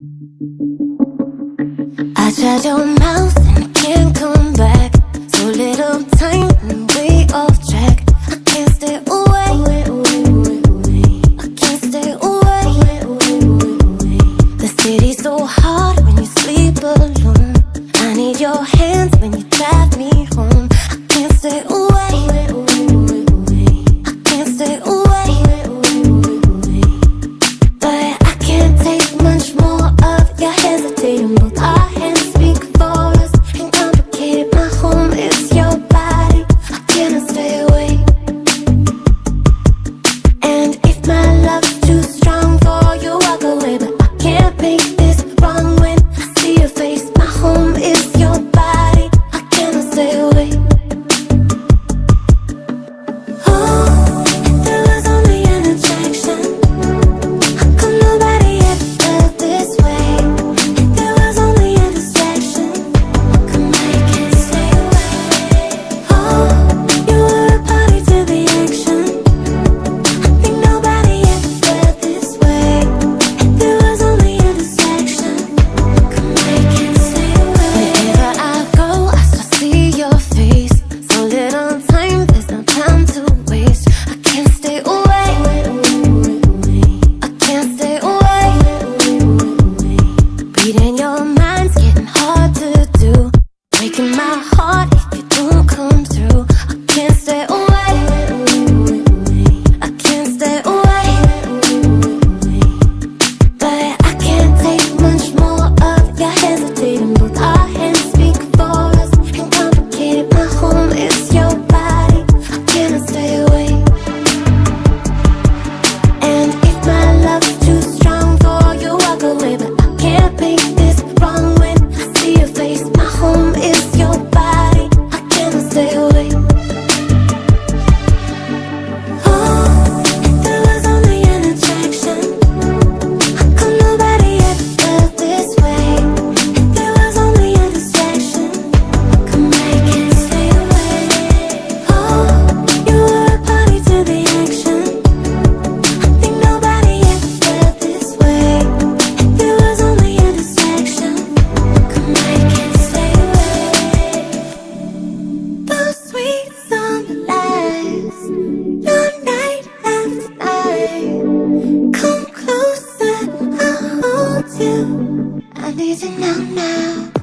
I tried your mouth and I can't come back. So little time and way off track. I can't stay away. I can't stay away. The city's so hard when you sleep alone. I need your hands when you drive me home. I can't stay away. I can't stay away. But I can't take much more of your hesitating. Both our hands speak for us and complicate. My home is your body. I cannot stay away. And if my love's too strong for you, walk away. But I can't make this wrong when I see your face. My home is your body. I cannot stay away. Oh, if there was only an attraction, how come nobody ever felt this way? If there was only a distraction, how come I can't stay away? Oh, you were a party to the action. I think nobody ever felt this way. If there was only a distraction, how come I can't stay away? Wherever I go, I still see your face. So little time, there's no time to waste. I can't stay away. I can't stay away. Reading your mind's getting hard to do. Breaking my heart if you don't come through. I can't stay away. I can't stay away. But I can't take much more of your hesitating. Both our hands speak for us and complicate. My home is your body. I cannot stay away. And if my love's too strong for you, walk away. But I can't make this wrong when I see your face. My home is your body. I cannot stay away. Oh, if there was only an attraction, how come nobody ever felt this way? If there was only a distraction, how come I can't stay away? Oh, you were a party to the action. I think nobody ever felt this way. If there was only a distraction, how come I can't stay away? Those sweet summer lights, your night after night. Come closer, I'll hold you. I need you now, now.